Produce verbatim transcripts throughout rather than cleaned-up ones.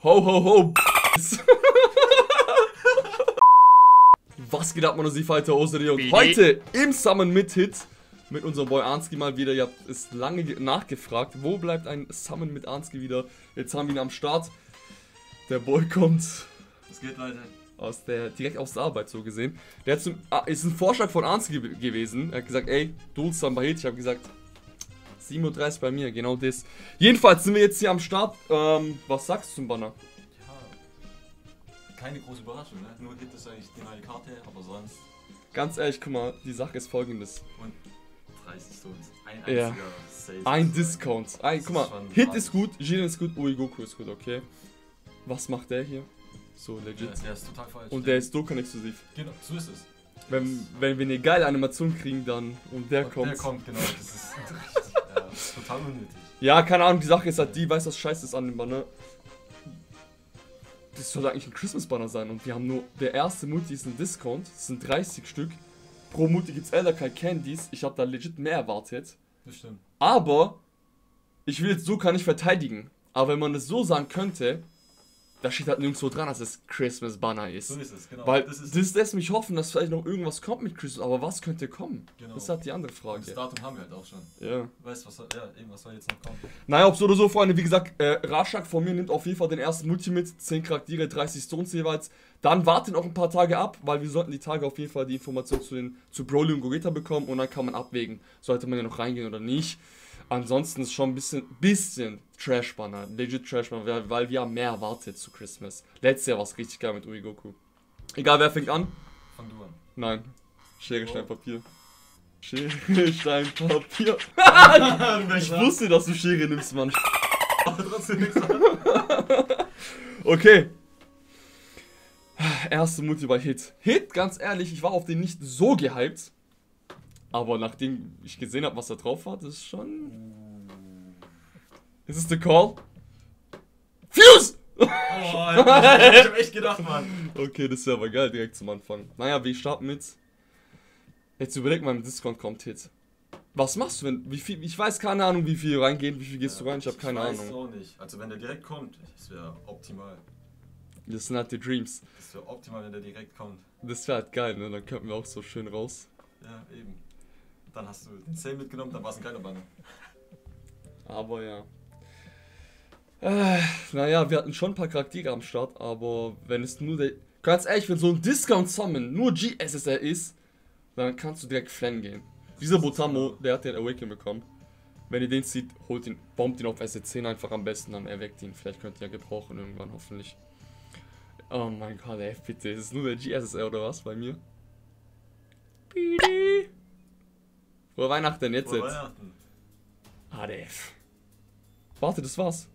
Ho, ho, ho. Was geht ab, Mann, Fighter Osiri und heute im Summon mit Hit mit unserem Boy Arnski mal wieder. Ihr habt es lange nachgefragt, wo bleibt ein Summon mit Arnski wieder? Jetzt haben wir ihn am Start. Der Boy kommt. Was geht, Leute? Aus der, direkt aus der Arbeit so gesehen. Der hat zum, ah, ist ein Vorschlag von Arnski ge gewesen. Er hat gesagt, ey, du Summon bei Hit. Ich habe gesagt, sieben Uhr dreißig bei mir, genau das. Jedenfalls sind wir jetzt hier am Start. Ähm, was sagst du zum Banner? Ja, keine große Überraschung, ne? Nur Hit ist eigentlich die neue Karte, aber sonst... Ganz ehrlich, guck mal, die Sache ist folgendes. Und dreißig Stones, ein einziger Ja. Save. Ein Discount. Ein, guck mal, Hit ist gut, Jiren ist gut, Uegoku ist gut, okay. Was macht der hier? So legit. Der, der ist total falsch. Und der ist Dokkan exklusiv. Genau, so ist es. Wenn, wenn wir eine geile Animation kriegen, dann und der Und kommt. Der kommt, genau. Das ist richtig, ja, das ist total unnötig. Ja, keine Ahnung, die Sache ist halt die, weiß was scheiße ist an dem Banner. Das soll eigentlich ein Christmas Banner sein und wir haben nur, der erste Multi ist ein Discount, das sind dreißig Stück. Pro Multi gibt's Elderkai Candies, ich habe da legit mehr erwartet. Das stimmt. Aber, ich will jetzt so kann ich verteidigen. Aber wenn man das so sagen könnte, da steht halt nirgendwo dran, dass es Christmas Banner ist. So ist es, genau. Weil das, ist das lässt mich hoffen, dass vielleicht noch irgendwas kommt mit Christmas, aber was könnte kommen? Genau. Das ist halt die andere Und Frage. das Datum haben wir halt auch schon. Ja. Weißt du, was soll, ja, eben, was soll jetzt noch kommen? Naja, ob so oder so, Freunde, wie gesagt, äh, Rashak von mir nimmt auf jeden Fall den ersten Multi mit, zehn Charaktere, dreißig Stones jeweils. Dann warten noch ein paar Tage ab, weil wir sollten die Tage auf jeden Fall die Information zu, den, zu Broly und Gogeta bekommen und dann kann man abwägen, sollte man ja noch reingehen oder nicht. Ansonsten ist schon ein bisschen, bisschen Trash-Banner, legit Trash-Banner, weil, weil wir haben mehr erwartet zu Christmas. Letztes Jahr war es richtig geil mit Uegoku. Egal, wer fängt an? Fang du an. Nein. Schere, Oh. Stein, Papier. Schere, Stein, Papier. Ich wusste, dass du Schere nimmst, Mann. Aber trotzdem nichts an. Okay. Erste Multi bei Hit. Hit, ganz ehrlich, ich war auf den nicht so gehypt. Aber nachdem ich gesehen habe, was da drauf war, das ist schon... Ist es der Call? Fuse! Oh, ich hab echt gedacht, Mann. Okay, das wäre aber geil direkt zum Anfang. Naja, wir starten mit... Jetzt überleg mal, im Discount kommt Hit. Was machst du, wenn... Wie viel, ich weiß keine Ahnung, wie viel reingehen, wie viel gehst du rein, ich habe keine ich weiß Ahnung. auch nicht. Also wenn der direkt kommt, das wäre optimal. Das sind halt die Dreams. Das wäre optimal, wenn der direkt kommt. Das wäre halt geil, ne? Dann könnten wir auch so schön raus. Ja, eben. Dann hast du den Sale mitgenommen, dann war es ein geiler Banner. Aber ja. Äh, naja, wir hatten schon ein paar Charaktere am Start, aber wenn es nur der... Ganz ehrlich, wenn so ein Discount-Summon nur G S S R ist, dann kannst du direkt flanken gehen. Dieser Botamo, der hat den Awaken bekommen. Wenn ihr den zieht, holt ihn, bombt ihn auf S zehn einfach am besten, dann erweckt ihn. Vielleicht könnt ihr ja gebrauchen irgendwann, hoffentlich. Oh mein Gott, ey, bitte. Ist es nur der G S S R oder was bei mir? Bidi. Frohe Weihnachten, jetzt Frohe jetzt. Weihnachten. A D F. Warte, das war's.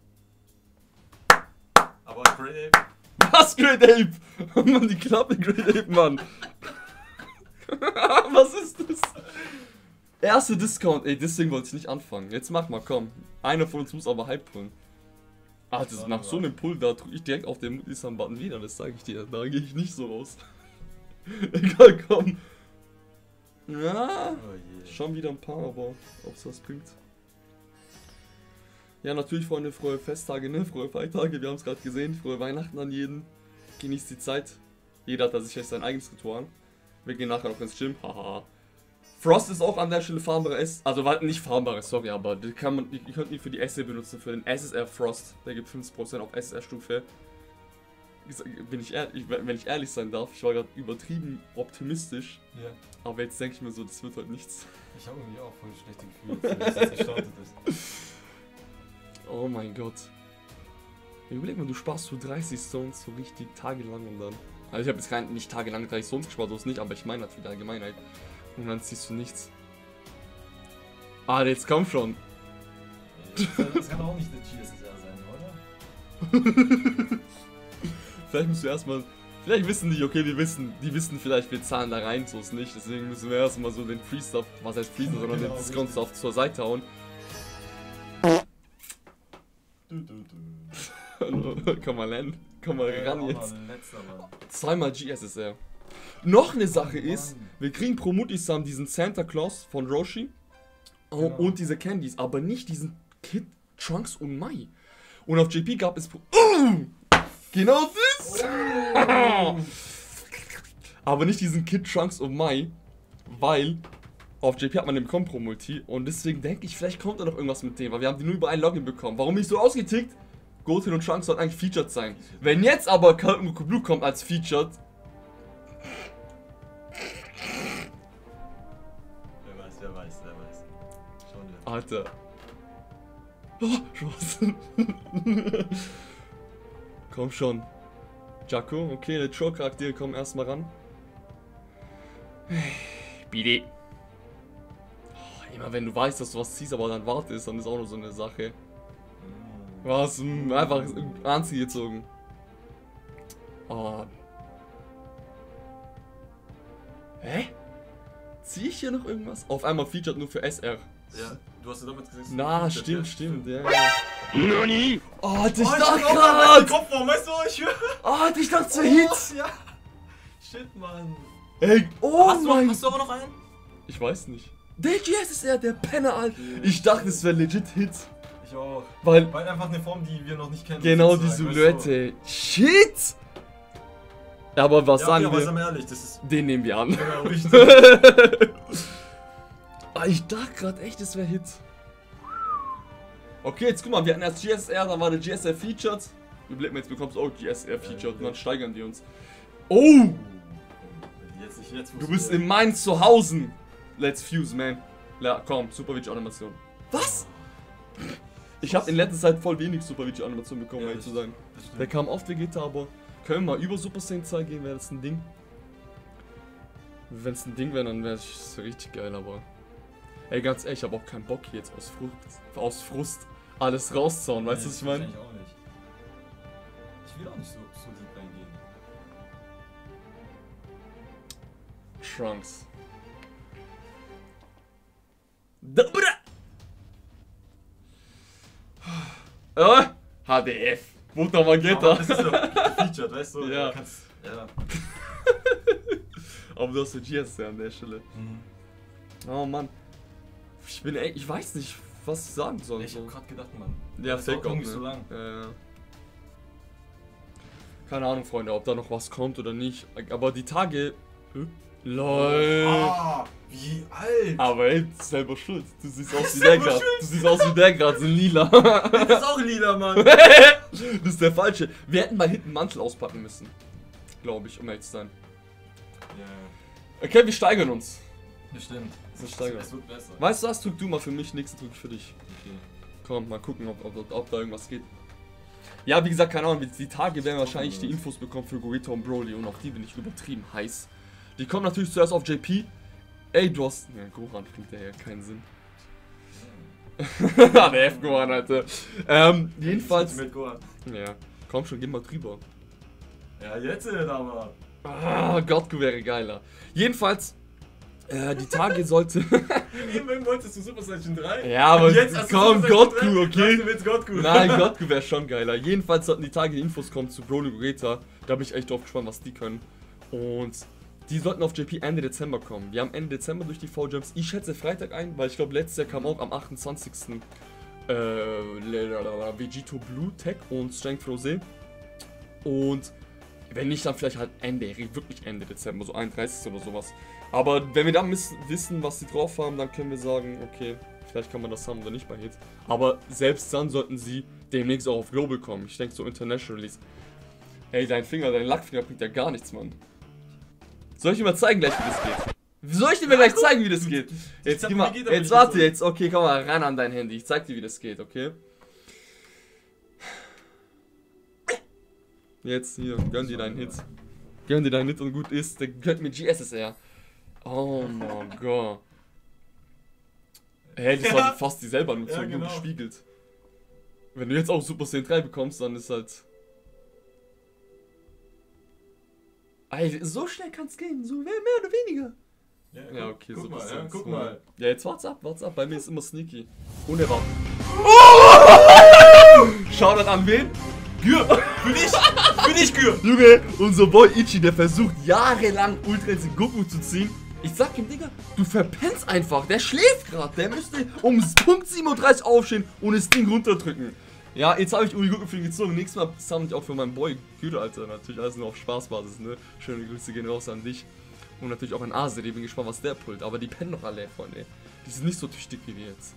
Aber Great Ape. Was, Great Ape? Mann, die Klappe, Great Ape, Mann. Was ist das? Erste Discount, ey, deswegen wollte ich nicht anfangen. Jetzt mach mal, komm. Einer von uns muss aber Hype pullen. Ah, das, nach so einem Pull, da drücke ich direkt auf den Mutisam-Button wieder, das sage ich dir. Da gehe ich nicht so raus. Egal, komm. Ja, Oh je. schon wieder ein paar, aber ob es was bringt. Ja, natürlich, Freunde, frohe Festtage, ne? Frohe Feiertage, wir haben es gerade gesehen. Frohe Weihnachten an jeden. Genießt die Zeit. Jeder hat da sicher sein eigenes Ritual. Wir gehen nachher noch ins Gym, haha. Frost ist auch an der Stelle farmbares, also war nicht farmbares, sorry, aber die kann man, ihr könnt ihn für die S S R benutzen, für den S S R Frost. Der gibt fünfzig Prozent auf S S R-Stufe. Bin ich ehrlich, wenn ich ehrlich sein darf, ich war gerade übertrieben optimistisch. Ja. Aber jetzt denke ich mir so, das wird heute nichts. Ich habe irgendwie auch voll schlechte Gefühle, dass es gestartet ist. Oh mein Gott. Überleg mal, du sparst so dreißig Stones so richtig tagelang und dann... Also ich habe jetzt kein, nicht tagelang dreißig Stones gespart, so ist nicht, aber ich meine das für die Allgemeinheit. Und dann ziehst du nichts. Ah, jetzt komm schon. Das kann auch nicht der G S S R sein, oder? Vielleicht müssen wir erstmal... Vielleicht wissen die, okay, wir wissen, die wissen vielleicht, wir zahlen da rein, so ist nicht. Deswegen müssen wir erstmal so den Free-Stuff, was heißt Free-Stuff, sondern Genau, den Discount-Stuff zur Seite hauen. Du, du, du. Komm mal ran, komm mal Ja, ran auch jetzt. noch ein letzter, Mann. Zweimal G S S R. Noch eine Sache Oh, ist, Mann. wir kriegen pro Mutisam diesen Santa Claus von Roshi oh, Genau. und diese Candies, aber nicht diesen Kid, Trunks und Mai. Und auf J P gab es pro uh, Genau das! Oh. Aber nicht diesen Kid Trunks und Mai, weil auf J P hat man den Compro-Multi und deswegen denke ich, vielleicht kommt da noch irgendwas mit dem, weil wir haben die nur über ein Login bekommen. Warum nicht so ausgetickt? Goten und Trunks sollten eigentlich featured sein. Wenn jetzt aber Calton Goku Blue kommt als featured. Wer weiß, wer weiß, wer weiß. Schauen wir. Alter. Oh, Chance. Komm schon. Jaco, okay, die Troll-Charaktere kommen erstmal ran. Bitte. Oh, immer wenn du weißt, dass du was ziehst, aber dann wartest, dann ist auch noch so eine Sache. Was? Mh, einfach angezogen. Oh. Hä? Zieh ich hier noch irgendwas? Auf einmal featured nur für S R. Ja, du hast ja damals gesehen. Na, featured, stimmt, ja. stimmt, ja. Nani? Oh, Alter, ich Oh, dachte ich hab grad! Kopfform, weißt du, ich höre. Oh, Alter, ich dachte zu Hits! Ja. Shit, Mann. Ey, oh hast, mein... du, hast du aber noch einen? Ich weiß nicht. Der G S ist er, der Penner, Alter. Ich dachte, es wäre legit Hit. Ich auch. Weil, Weil einfach eine Form, die wir noch nicht kennen. genau die sozusagen, Silhouette. Shit! Aber was Ja, sagen okay, aber wir? sagen wir ehrlich, das ist Den nehmen wir an. genau richtig. Ah, ich dachte gerade echt, es wäre Hit. Okay, jetzt guck mal, wir hatten erst G S R, dann war der G S R featured. Wir blicken jetzt, bekommst du auch G S R featured und dann steigern wir uns. Oh! Jetzt nicht jetzt. Du bist in meinem Zuhause. Let's fuse, man. Ja, komm, Super Animation. Was? Ich habe in letzter Zeit voll wenig Super Animation bekommen, um Ja, ehrlich zu sein. Das Der stimmt. kam oft Vegeta, aber können wir mal über Super Saiyan zwei gehen, wäre das ein Ding. Wenn es ein Ding wäre, dann wäre es richtig geil, aber... Ey, ganz ehrlich, ich habe auch keinen Bock hier jetzt aus Frust, aus Frust alles rauszauen, weißt du, Nee, was ich meine? Ich auch nicht. Ich will auch nicht so, so deep reingehen. Trunks. Dobra! Äh, H D F. Mutter Aber Magenta. das ist so gefeatured, weißt du? Ja. Du kannst, ja. Aber du hast den G S ja an der Stelle. Mhm. Oh Mann. Ich bin echt, ich weiß nicht, was ich sagen soll. Ich hab grad gedacht, Mann. Ja, das Fake dauert auch, nicht ne? so lang. Ja, ja. Keine Ahnung, Freunde, ob da noch was kommt oder nicht. Aber die Tage. Hä? LOL. Ah, wie alt! Aber ey, selber schuld. Du siehst aus wie der Selber gerade. Du siehst aus wie der gerade, so lila. Das ist auch lila, Mann! Das ist der falsche. Wir hätten mal hinten einen Mantel auspacken müssen. Glaube ich, um ehrlich zu sein. Ja, Okay, wir steigern uns. das stimmt. Wir steigern. Es wird besser. Weißt du was? Drück du mal für mich, nächsten drück ich für dich. Okay. Komm, mal gucken, ob, ob, ob da irgendwas geht. Ja, wie gesagt, keine Ahnung, die Tage werden wir wahrscheinlich die Infos bekommen für Gogeta und Broly und auf die bin ich übertrieben heiß. Die kommen natürlich zuerst auf J P. Ey, du hast... Ne, Gohan klingt ja keinen Sinn. Der F-Gohan, Alter. Ähm, jedenfalls... Mit Gohan. Ja, komm schon, geh mal drüber. Ja, jetzt aber. Ah, Gottku wäre geiler. Jedenfalls, äh, die Tage sollte... Eben wolltest du Super Saiyan drei? Ja, aber Jetzt hast du komm, Super Saiyan Gottku, drei? okay? Sagst du jetzt Gottku? Nein, Gottku wäre schon geiler. Jedenfalls sollten die Tage die Infos kommen zu Broly und Gogeta. Da bin ich echt drauf gespannt, was die können. Und die sollten auf J P Ende Dezember kommen. Wir haben Ende Dezember durch die V-Gems. Ich schätze Freitag ein, weil ich glaube, letztes Jahr kam auch am achtundzwanzigsten Äh, Vegito Blue Tech und Strength Rosé. Und wenn nicht, dann vielleicht halt Ende, wirklich Ende Dezember, so einunddreißigsten oder sowas. Aber wenn wir dann wissen, was sie drauf haben, dann können wir sagen, okay, vielleicht kann man das haben oder nicht bei Hit. Aber selbst dann sollten sie demnächst auch auf Global kommen. Ich denke so International Release. Ey, dein Finger, dein Lackfinger bringt ja gar nichts, Mann. Soll ich dir mal zeigen gleich, wie das geht? Soll ich dir mal gleich zeigen, wie das geht? Jetzt, geh mal, jetzt warte, jetzt, okay, komm mal ran an dein Handy. Ich zeig dir, wie das geht, okay? Jetzt hier, gönn dir deinen Hit. Gönn dir deinen Hit und gut ist. Der gönnt mir G S S R. Oh mein Gott. Hey, das Ja. war fast dieselbe Animation, Ja, nur genau. gespiegelt. Wenn du jetzt auch Super Saiyan drei bekommst, dann ist halt... Ey, so schnell kann's gehen, so mehr oder weniger. Ja, Ja, guck- okay, guck Super mal, Saiyan ja, guck zwei. mal. Ja, jetzt wart's ab, wart's ab. Bei mir ist immer sneaky. Unerwartet. Shoutout an wen? Gür! Für dich! Für dich, Gür! Junge, unser Boy Ichi, der versucht jahrelang Ultra Instinct Goku zu ziehen. Ich sag ihm, Digga, du verpennst einfach. Der schläft gerade. Der müsste um Punkt siebenunddreißig aufstehen und das Ding runterdrücken. Ja, jetzt habe ich Ui Goku für ihn gezogen. Nächstes Mal sammle ich auch für meinen Boy Güte, Alter. Natürlich alles nur auf Spaßbasis, ne? Schöne Grüße gehen raus an dich. Und natürlich auch an Ase, ich bin gespannt, was der pullt. Aber die pennen doch alle, Freunde. Die sind nicht so tüchtig wie wir jetzt.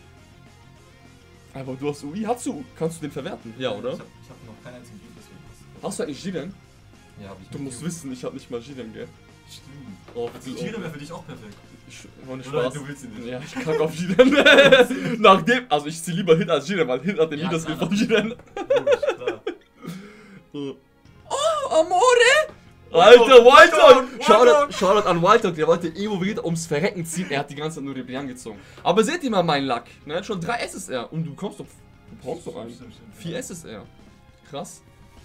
Aber du hast Ui, hast du, kannst du den verwerten? Ja, oder? Ich hab, ich hab noch keinen einzigen Typ, deswegen. Hast du eigentlich Jiren? Ja, hab ich Du nicht. musst wissen, ich habe nicht mal Jiren, gell? Stimmt. Oh, Also Jiren wäre für dich auch perfekt. Ich, ohne Oder Spaß. du willst ihn nicht. Ja, ich kack auf Jiren. Nachdem, also ich zieh lieber Hit als Jiren, weil Hit hat den Ja, Liederskill klar. von Jiren. Logisch, klar. So. Oh, Amore! Alter, Wildtalk! Shoutout, Shoutout an Wildtalk, der wollte Evo Vegeta ums Verrecken ziehen. Er hat die ganze Zeit nur Rebellion gezogen. Aber seht ihr mal meinen Luck? Ne, schon drei S S R. Und du kommst doch. Du brauchst doch einen. Stimmt, stimmt, vier S S R. Krass.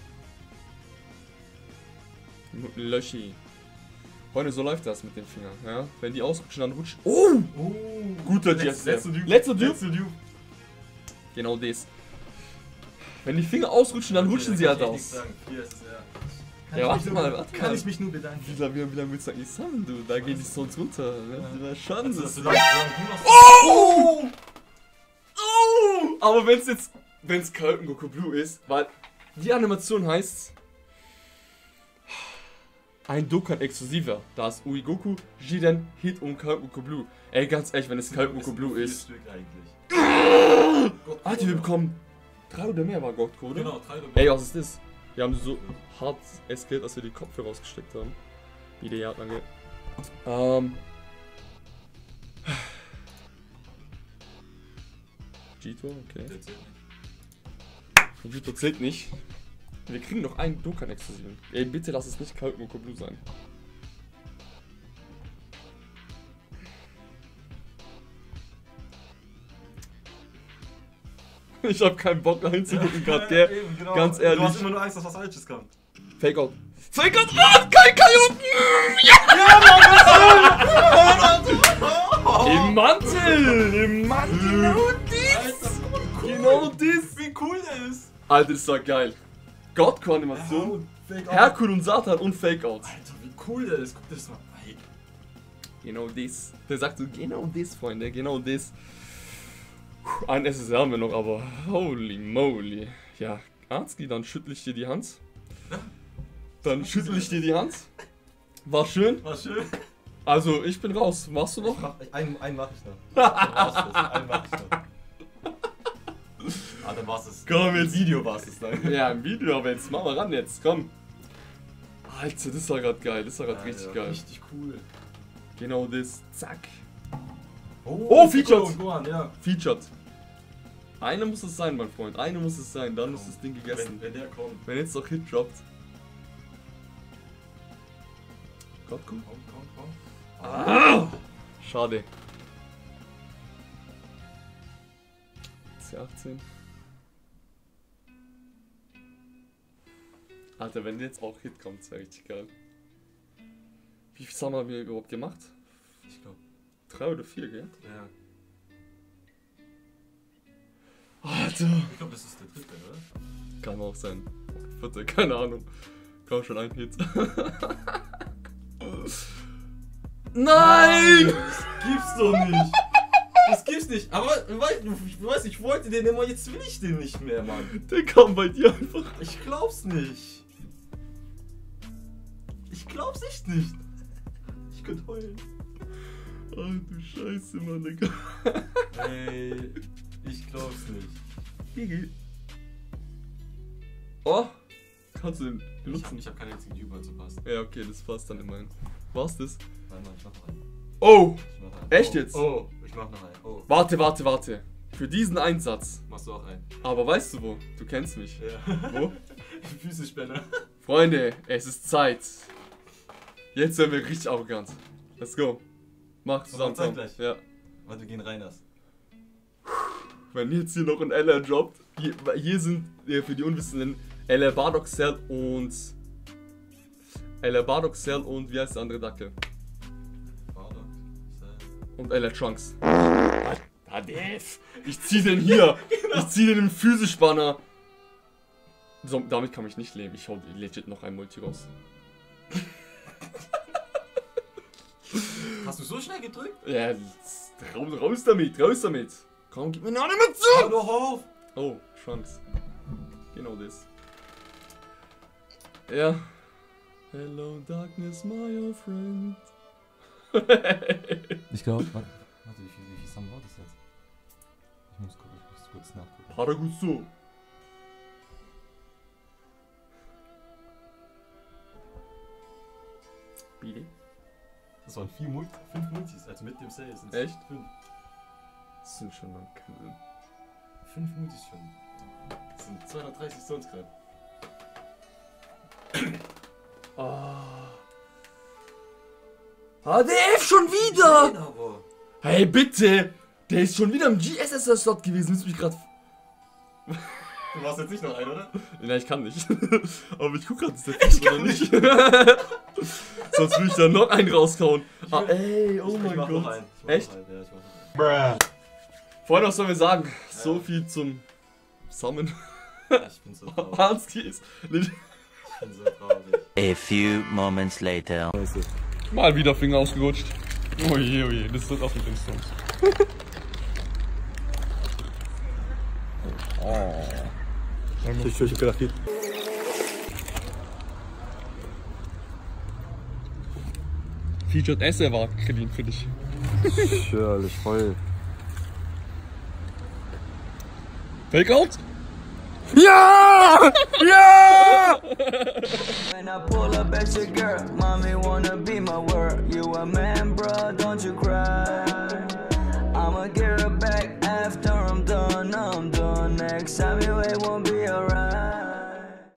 Löschi. Freunde, so läuft das mit den Fingern. Ja? Wenn die ausrutschen, dann rutschen. Oh! Oh! Guter Letz- G S. Letzter Dupe. Letzter Dupe. Letzter Dupe. Genau das. Wenn die Finger ausrutschen, dann rutschen sie Da halt kann ich echt aus. nichts sagen. Vier ist es, ja. Kann Ja, ich warte mich mal, nur- warte Kann mal. ich mich nur bedanken. Wie lange, wie lange willst du eigentlich sammeln, du? Da gehen die Stones runter. Ne? Ja. Ja. Schon. Also, Das das ist ist oh! Oh! Aber wenn es jetzt, wenn es Kalten Goku Blue ist, weil die Animation heißt ein Dokkan exklusiver. Da ist Ui Goku, Jiren, Hit und Kalten Goku Blue. Ey, ganz ehrlich, wenn es Kalten Goku Blue ist. Stück eigentlich. Alter, wir bekommen drei oder mehr war Goku, oder? Genau, drei oder Ey, was ist das? Wir haben so hart eskaliert, als wir die Kopfhörer rausgesteckt haben. Wie der Jahr lange. Ähm. Jito, okay. Der zählt nicht. Jito zählt nicht. Wir kriegen noch einen Dokkan exklusiven. Ey, bitte lass es nicht Kalten Goku Blue sein. Ich hab keinen Bock dahin zu gucken gerade, gell? Eben, genau. Ganz Du ehrlich. hast immer nur Angst, dass was Falsches kommt. Fake out. Fake out! Ah, kein Kaioken! Im Mantel! Im Mantel! Genau dies! Genau dies! Wie cool der ist! Alter, das war geil. Godcore-Animation. Fake out. Herkul und Satan und Fake out. Alter, wie cool der ist. Guck dir das mal. Hey. Genau dies. Der sagt so, genau dies, Freunde, genau dies. Ein S S R haben wir noch, aber holy moly. Ja, Arzki, dann schüttel ich dir die Hand. Dann schüttel ich dir die Hand. War schön. War schön. Also, ich bin raus. Machst du noch? Mach, einen, einen mach ich noch. einen mach ich noch. Ah, dann war's es. Komm jetzt. Video war's es dann. Ja, im Video, aber jetzt mach mal ran jetzt, komm. Alter, das war grad geil, das war grad Ja, richtig ja, geil. Richtig cool. Genau das, zack. Oh, Oh, Featured. und Gohan, ja. Featured. Eine muss es sein, mein Freund, eine muss es sein, dann ist das Ding gegessen. Wenn, wenn der kommt. Wenn jetzt noch Hit droppt. Gott, komm. Komm, komm, komm. Ah! Schade. C achtzehn. Alter, wenn jetzt auch Hit kommt, wäre richtig geil. Wie viel haben wir überhaupt gemacht? Ich glaube. Drei oder vier, gell? Ja. Alter! Ich glaube, das ist der dritte, oder? Kann auch sein. Vierte, keine Ahnung. Komm schon, ein Hit. Nein! Das gibt's doch nicht! Das gibt's nicht! Aber weißt, du ich weiß, ich wollte den immer, jetzt will ich den nicht mehr, Mann! Der kam bei dir einfach. Ich glaub's nicht! Ich glaub's echt nicht! Ich könnte heulen. Oh du Scheiße, Mann, Digga. Ey, ich glaub's nicht. Gigi. Oh! Kannst du den Ich hab, benutzen? ich hab keinen einzigen Typ zu passen. Ja, okay, das passt dann immerhin. War's das? Nein, nein, ich mach noch einen. Oh! Ich mach einen. Echt oh, jetzt? Oh, ich mach noch einen. Oh, Warte, warte, warte. Für diesen Einsatz. machst du auch einen. Aber weißt du wo? Du kennst mich. Ja. Wo? Füßespänner. Freunde, es ist Zeit. Jetzt werden wir richtig arrogant. Let's go. Mach zusammen. Machen komm. zeitgleich. Ja. Warte, wir gehen rein das. Wenn jetzt hier noch ein L R droppt. Hier, hier sind äh, für die Unwissenden L R Bardock Cell und. L R Bardock Cell und wie heißt der andere Dackel? Bardock. Und L R Trunks. Hadef! Ich zieh den hier! Ich zieh den im Physischbanner! So, damit kann ich nicht leben. Ich hau legit noch ein Multi raus. Hast du so schnell gedrückt? Ja, raus, raus damit, raus damit! Komm, gib mir eine Animation! Hör doch auf! Oh, Chance. Genau das. Ja. Hello Darkness, my old friend. Ich glaube, warte, wie viel, wie viel Sum war das jetzt? Ich muss, gucken, ich muss kurz nachgucken. Paragusto. Bitte? Das waren vier Multi, fünf Multis, also mit dem Sale sind es Echt? fünf. Das sind schon mal cool. Fünf Multis schon. Das sind zweihundertdreißig Stones gerade. Oh. A D F schon wieder! Nein, aber. Hey, bitte! Der ist schon wieder im G S S R-Slot gewesen. Willst du mich gerade. Du machst jetzt nicht noch einen, oder? Nein, ich kann nicht. Aber ich guck gerade, ist der Fuß oder nicht? Sonst will ich da noch einen raushauen. Ah, ey, oh ich, mein ich mach Gott. Noch einen. Ich mach Echt? Noch einen. Ja, ich mach noch einen. Vorhin, was sollen wir sagen? Ja. So viel zum Summon. Ja, ich bin so traurig. Hanski ist. Ich bin so traurig. A few moments later. Mal wieder Finger ausgerutscht. Oje, oje, das wird auch mit den Stones. Oh. Ich hab gedacht, geht. Featured Essay war clean für dich. Schörlich, voll. Fake out? Ja! Ja! When I pull up at your girl, mommy wanna be my word. You a man, bro, don't you cry. I'ma get her back after I'm done, I'm done. Next time you ain't won't be alright.